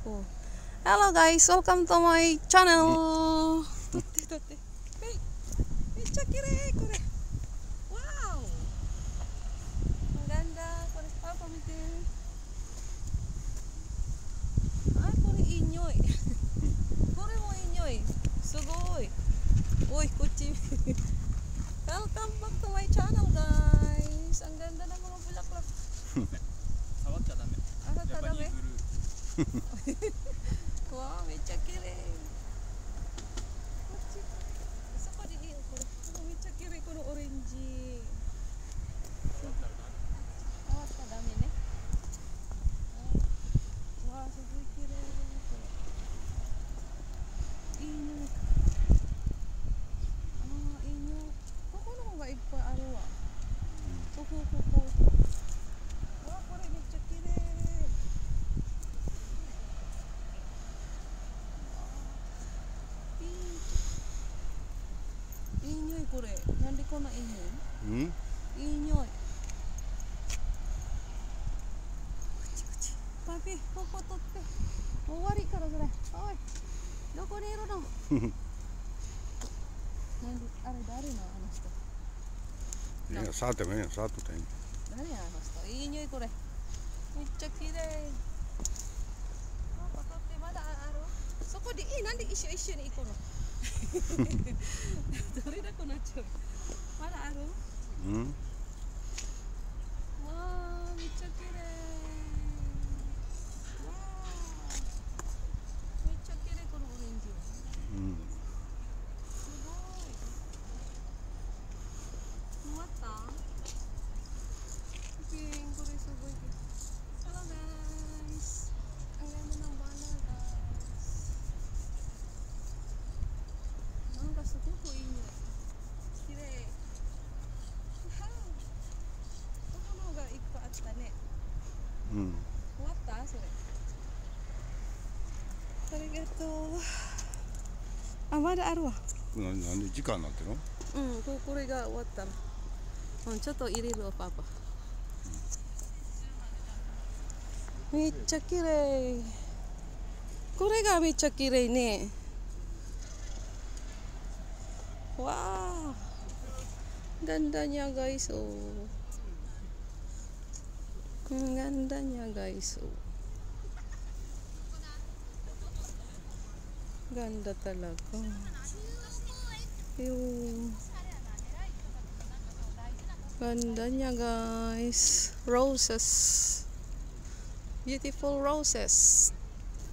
Oh. Hello guys, welcome to my channel. Tutti. Hey, chakire kore. Wow. Ang ganda. Kore papa mite. Kore inyoy. Kore mo inyoy. Sugoi. Uy, kuchi. Welcome back to my channel guys. Ang ganda ng mga bulaklak. Sawat ka dame. Dame. Wow, めっちゃ綺麗。こっち。そこでいいよこれ。めっちゃ綺麗このオレンジ。触ったらダメね。わあ、すごい綺麗これ。いい匂い。ああ、いい匂い。ここの方がいっぱいあるわ。ここ。わあ、これめっちゃ綺麗。いい匂いこれ。なんでこんないい匂い？いい匂い。口。パピ、ここ取って。もう終わりからそれ。おい。どこにいるの？なんであれ誰のあの人？ いや、触ってもいいよ、触っとったらいい。 誰やあの人？いい匂いこれ。めっちゃ綺麗。ここ取ってまだある？そこでいい。なんで一緒に行くの？どれだこのちょい。まだある？わあ、めっちゃ綺麗。わあ、めっちゃ綺麗このオレンジ。すごい。終わった？ピンこれすごい。Hello guys. Ang ganda ng bana guys. なんかすごくいいね。綺麗。ここの方がいっぱいあったね。終わったそれ。ありがとう。あ、まだあるわ。 なんで時間になってるの？ これが終わったの。ちょっと入れるわパパ。めっちゃ綺麗。これがめっちゃ綺麗ね。Wow, ganda niya guys, oh. Ang ganda niya guys, oh. Ganda talaga. Yung ganda niya guys. Roses. Beautiful roses.